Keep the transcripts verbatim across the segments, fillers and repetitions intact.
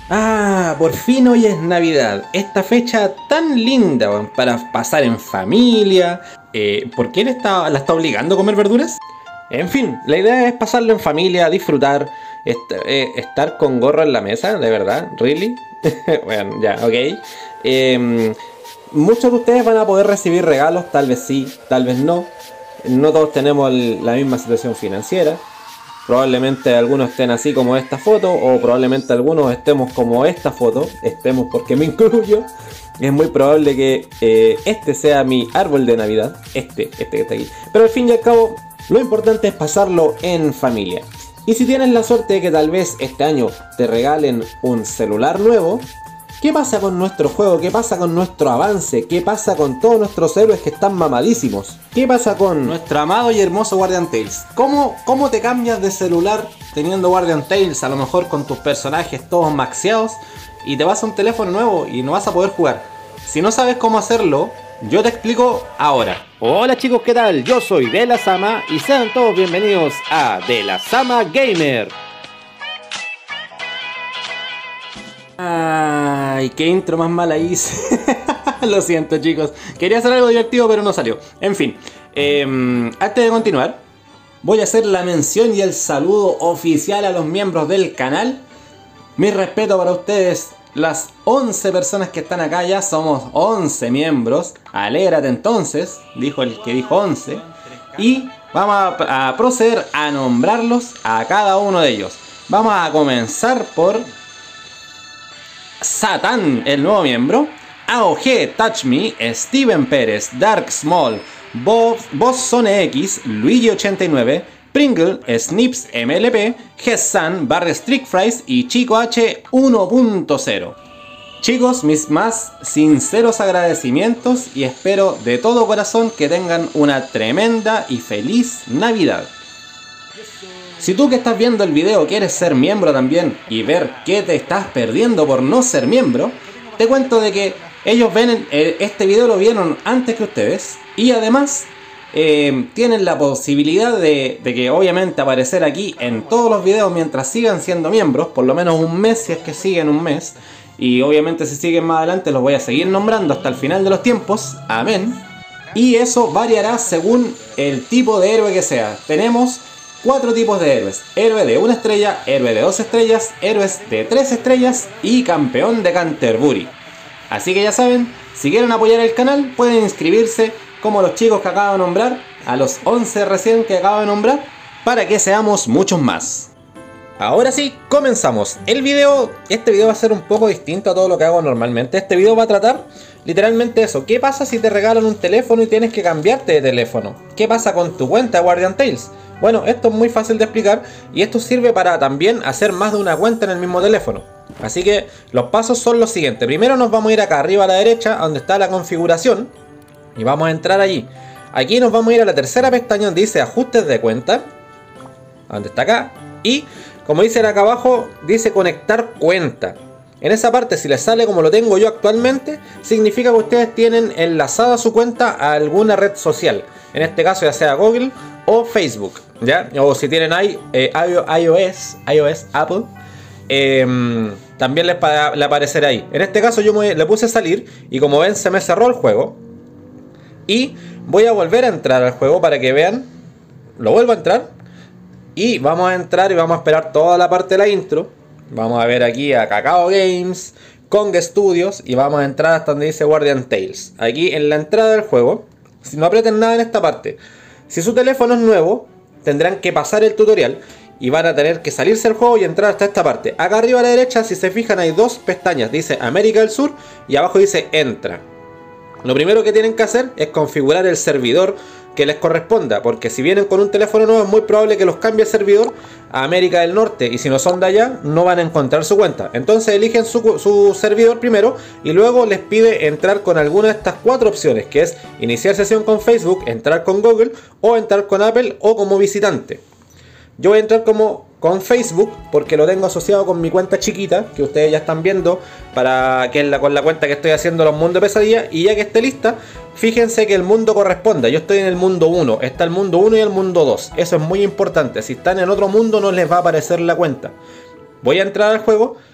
Ah, por fin hoy es Navidad, esta fecha tan linda weón, para pasar en familia. Eh, ¿Por qué le está, la está obligando a comer verduras? En fin, la idea es pasarlo en familia, disfrutar, est eh, estar con gorro en la mesa, de verdad, ¿really? Bueno, ya, ok. Eh, muchos de ustedes van a poder recibir regalos, tal vez sí, tal vez no. No todos tenemos el, la misma situación financiera. Probablemente algunos estén así como esta foto, o probablemente algunos estemos como esta foto, estemos porque me incluyo. Es muy probable que eh, este sea mi árbol de Navidad, este, este que está aquí. Pero al fin y al cabo, lo importante es pasarlo en familia. Y si tienes la suerte de que tal vez este año te regalen un celular nuevo, ¿qué pasa con nuestro juego? ¿Qué pasa con nuestro avance? ¿Qué pasa con todos nuestros héroes que están mamadísimos? ¿Qué pasa con nuestro amado y hermoso Guardian Tales? ¿Cómo, cómo te cambias de celular teniendo Guardian Tales? A lo mejor con tus personajes todos maxeados y te vas a un teléfono nuevo y no vas a poder jugar. Si no sabes cómo hacerlo, yo te explico ahora. Hola chicos, ¿qué tal? Yo soy De La Sama y sean todos bienvenidos a De La Sama Gamer. Ay, qué intro más mala hice. Lo siento chicos, quería hacer algo divertido pero no salió. En fin, eh, antes de continuar, voy a hacer la mención y el saludo oficial a los miembros del canal. Mi respeto para ustedes, las once personas que están acá, ya somos once miembros. Alégrate entonces, dijo el que dijo once. Y vamos a, a proceder a nombrarlos a cada uno de ellos. Vamos a comenzar por Satán, el nuevo miembro, A O G, Touch Me, Steven Pérez, Dark Small, Bob, Boss Zone X, Luigi ochenta y nueve, Pringle, Snips M L P, Gessan, Barry Strict Fries y Chico H uno punto cero. Chicos, mis más sinceros agradecimientos y espero de todo corazón que tengan una tremenda y feliz Navidad. Si tú que estás viendo el video quieres ser miembro también y ver qué te estás perdiendo por no ser miembro, te cuento de que ellos ven este video, lo vieron antes que ustedes y además eh, tienen la posibilidad de, de que obviamente aparecer aquí en todos los videos mientras sigan siendo miembros, por lo menos un mes si es que siguen un mes, y obviamente si siguen más adelante los voy a seguir nombrando hasta el final de los tiempos, amén, y eso variará según el tipo de héroe que sea. Tenemos cuatro tipos de héroes: héroe de una estrella, héroe de dos estrellas, héroes de tres estrellas y campeón de Canterbury. Así que ya saben, si quieren apoyar el canal pueden inscribirse como los chicos que acabo de nombrar, a los once recién que acabo de nombrar, para que seamos muchos más. Ahora sí, comenzamos. El video, este video va a ser un poco distinto a todo lo que hago normalmente. Este video va a tratar literalmente eso. ¿Qué pasa si te regalan un teléfono y tienes que cambiarte de teléfono? ¿Qué pasa con tu cuenta de Guardian Tales? Bueno, esto es muy fácil de explicar y esto sirve para también hacer más de una cuenta en el mismo teléfono. Así que los pasos son los siguientes. Primero nos vamos a ir acá arriba a la derecha, donde está la configuración, y vamos a entrar allí. Aquí nos vamos a ir a la tercera pestaña donde dice ajustes de cuenta, donde está acá, y como dice acá abajo, dice conectar cuenta. En esa parte, si les sale como lo tengo yo actualmente, significa que ustedes tienen enlazada su cuenta a alguna red social. En este caso ya sea Google o Facebook, ¿ya? O si tienen i, eh, iOS, iOS, Apple, eh, también les, les aparecerá ahí. En este caso yo me, le puse salir y como ven se me cerró el juego. Y voy a volver a entrar al juego para que vean. Lo vuelvo a entrar. Y vamos a entrar y vamos a esperar toda la parte de la intro. Vamos a ver aquí a Cacao Games, Kong Studios, y vamos a entrar hasta donde dice Guardian Tales. Aquí en la entrada del juego, si no aprieten nada en esta parte. Si su teléfono es nuevo, tendrán que pasar el tutorial y van a tener que salirse del juego y entrar hasta esta parte. Acá arriba a la derecha, si se fijan, hay dos pestañas. Dice América del Sur y abajo dice Entra. Lo primero que tienen que hacer es configurar el servidor que les corresponda, porque si vienen con un teléfono nuevo es muy probable que los cambie el servidor a América del Norte, y si no son de allá no van a encontrar su cuenta. Entonces eligen su, su servidor primero y luego les pide entrar con alguna de estas cuatro opciones, que es iniciar sesión con Facebook, entrar con Google o entrar con Apple o como visitante. Yo voy a entrar como con Facebook porque lo tengo asociado con mi cuenta chiquita, que ustedes ya están viendo, para que es la, con la cuenta que estoy haciendo los mundos de pesadilla. Y ya que esté lista, fíjense que el mundo corresponda. Yo estoy en el mundo uno, está el mundo uno y el mundo dos. Eso es muy importante. Si están en otro mundo no les va a aparecer la cuenta. Voy a entrar al juego,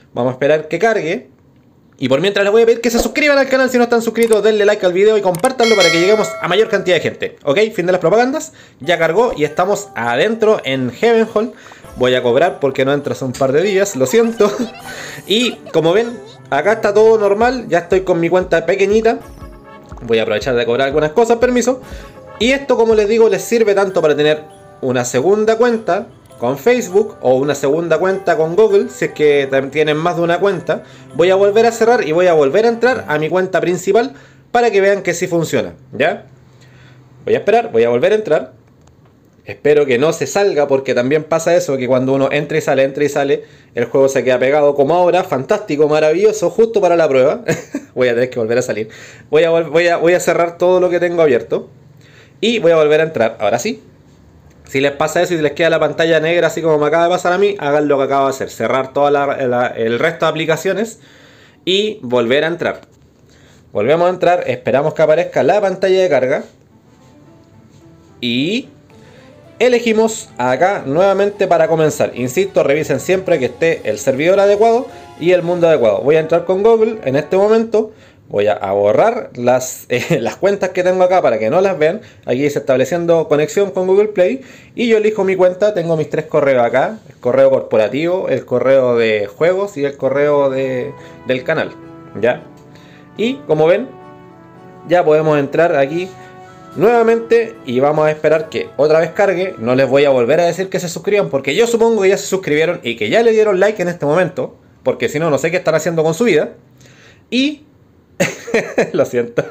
Vamos a esperar que cargue. Y por mientras les voy a pedir que se suscriban al canal si no están suscritos, denle like al video y compártanlo para que lleguemos a mayor cantidad de gente. Ok, fin de las propagandas, ya cargó y estamos adentro en Heavenhall. Voy a cobrar porque no entro hace un par de días, lo siento. Y como ven, acá está todo normal, ya estoy con mi cuenta pequeñita. Voy a aprovechar de cobrar algunas cosas, permiso. Y esto, como les digo, les sirve tanto para tener una segunda cuenta con Facebook o una segunda cuenta con Google, si es que tienen más de una cuenta. Voy a volver a cerrar y voy a volver a entrar a mi cuenta principal para que vean que sí funciona, ¿ya? Voy a esperar, voy a volver a entrar. Espero que no se salga, porque también pasa eso, que cuando uno entra y sale, entra y sale, el juego se queda pegado como ahora. Fantástico, maravilloso, justo para la prueba. Voy a tener que volver a salir. Voy a, voy, a, voy a cerrar todo lo que tengo abierto y voy a volver a entrar, ahora sí. Si les pasa eso y les queda la pantalla negra así como me acaba de pasar a mí, hagan lo que acabo de hacer. Cerrar todo el resto de aplicaciones y volver a entrar. Volvemos a entrar, esperamos que aparezca la pantalla de carga. Y elegimos acá nuevamente para comenzar. Insisto, revisen siempre que esté el servidor adecuado y el mundo adecuado. Voy a entrar con Google en este momento. Voy a borrar las, eh, las cuentas que tengo acá para que no las vean. Aquí dice estableciendo conexión con Google Play. Y yo elijo mi cuenta. Tengo mis tres correos acá. El correo corporativo, el correo de juegos y el correo de, del canal. ¿Ya? Y como ven, ya podemos entrar aquí nuevamente. Y vamos a esperar que otra vez cargue. No les voy a volver a decir que se suscriban, porque yo supongo que ya se suscribieron y que ya le dieron like en este momento. Porque si no, no sé qué están haciendo con su vida. Y... lo siento.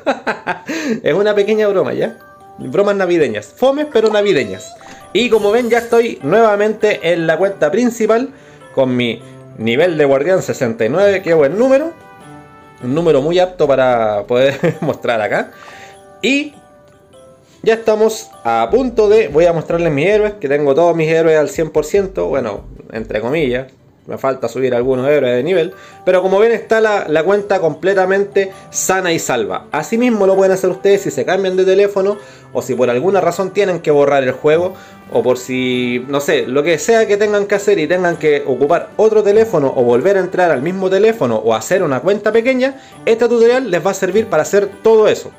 Es una pequeña broma, ¿ya? Bromas navideñas. Fomes, pero navideñas. Y como ven, ya estoy nuevamente en la cuenta principal con mi nivel de guardián sesenta y nueve. Qué buen número. Un número muy apto para poder mostrar acá. Y ya estamos a punto de... Voy a mostrarles mis héroes, que tengo todos mis héroes al cien por ciento. Bueno, entre comillas. Me falta subir algunos héroes de nivel. Pero como ven, está la, la cuenta completamente sana y salva. Asimismo lo pueden hacer ustedes si se cambian de teléfono, o si por alguna razón tienen que borrar el juego, o por si, no sé, lo que sea que tengan que hacer y tengan que ocupar otro teléfono o volver a entrar al mismo teléfono o hacer una cuenta pequeña. Este tutorial les va a servir para hacer todo eso.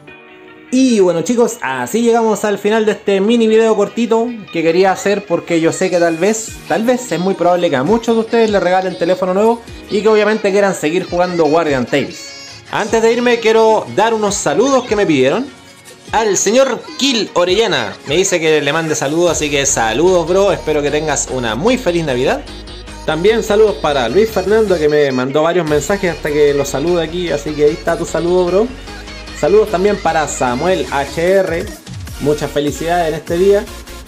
Y bueno, chicos, así llegamos al final de este mini video cortito que quería hacer, porque yo sé que tal vez, tal vez es muy probable que a muchos de ustedes les regalen teléfono nuevo y que obviamente quieran seguir jugando Guardian Tales. Antes de irme quiero dar unos saludos que me pidieron. Al señor Kill Orellana, me dice que le mande saludos, así que saludos, bro, espero que tengas una muy feliz Navidad. También saludos para Luis Fernando, que me mandó varios mensajes hasta que lo salude aquí, así que ahí está tu saludo, bro. Saludos también para Samuel H R, muchas felicidades en este día.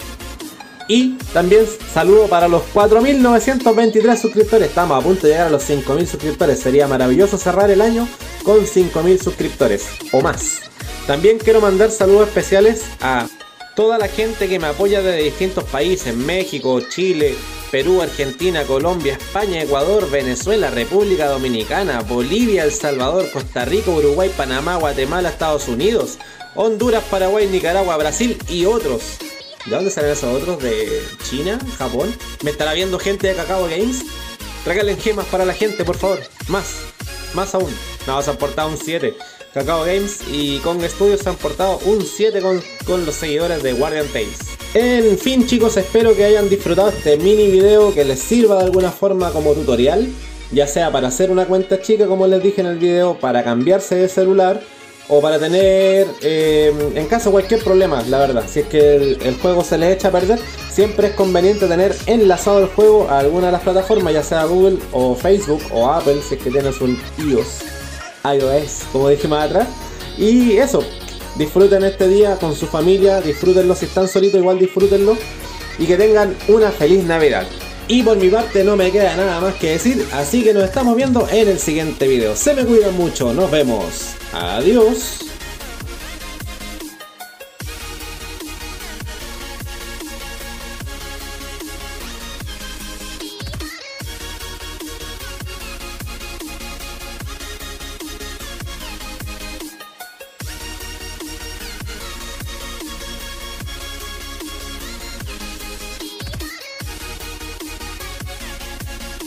Y también saludo para los cuatro mil novecientos veintitrés suscriptores. Estamos a punto de llegar a los cinco mil suscriptores. Sería maravilloso cerrar el año con cinco mil suscriptores o más. También quiero mandar saludos especiales a toda la gente que me apoya desde distintos países: México, Chile, Perú, Argentina, Colombia, España, Ecuador, Venezuela, República Dominicana, Bolivia, El Salvador, Costa Rica, Uruguay, Panamá, Guatemala, Estados Unidos, Honduras, Paraguay, Nicaragua, Brasil y otros. ¿De dónde salen esos otros? ¿De China? ¿Japón? ¿Me estará viendo gente de Cacao Games? Regalen gemas para la gente, por favor. Más. Más aún. Nos han portado un siete. Cacao Games y Kong Studios se han portado un siete con, con los seguidores de Guardian Tales. En fin, chicos, espero que hayan disfrutado este mini video, que les sirva de alguna forma como tutorial, ya sea para hacer una cuenta chica, como les dije en el video, para cambiarse de celular, o para tener, eh, en caso de cualquier problema, la verdad. Si es que el, el juego se les echa a perder, siempre es conveniente tener enlazado el juego a alguna de las plataformas, ya sea Google o Facebook o Apple, si es que tienes un iOS, iOS, como dije más atrás. Y eso, disfruten este día con su familia, disfrútenlo. Si están solitos, igual disfrútenlo, y que tengan una feliz Navidad. Y por mi parte no me queda nada más que decir, así que nos estamos viendo en el siguiente video. Se me cuidan mucho, nos vemos. Adiós.